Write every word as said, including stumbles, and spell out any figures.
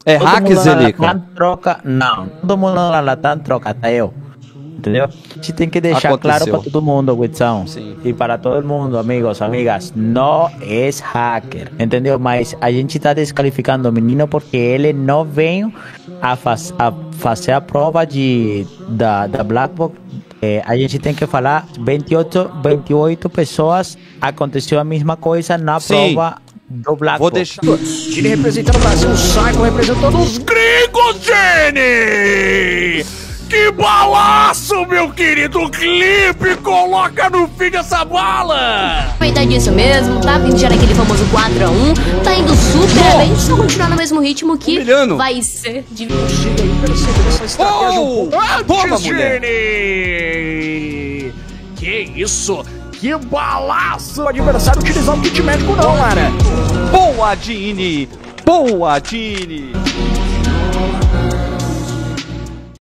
É hack, Zelica? Latam troca, não. Todo mundo na Latam troca, até eu. Entendeu? A gente tem que deixar Aconteceu. claro para todo mundo, Witzão. Sim. E para todo mundo, amigos, amigas, não é hacker, entendeu? Mas a gente está desqualificando o menino porque ele não veio a, faz, a fazer a prova de, da, da Black Box. É, a gente tem que falar, vinte e oito, vinte e oito pessoas, aconteceu a mesma coisa na Sim. prova do Black Vou Box. deixar. Gini representando o Brasil, o Psycho representando os gringos, Gini! Que balaço, meu querido clipe! Coloca no fim dessa bala! Aproveitar disso mesmo, tá vindo já naquele famoso quatro a um, tá indo super bem, só continuar no mesmo ritmo que Humilhando. vai ser de... Chega aí, percebeu essa estratégia Oh! um pouco Toma, antes, mulher. Gini! Que isso? Que balaço! O adversário utilizar o kit médico não, cara! Boa, Dini! Boa, Dini!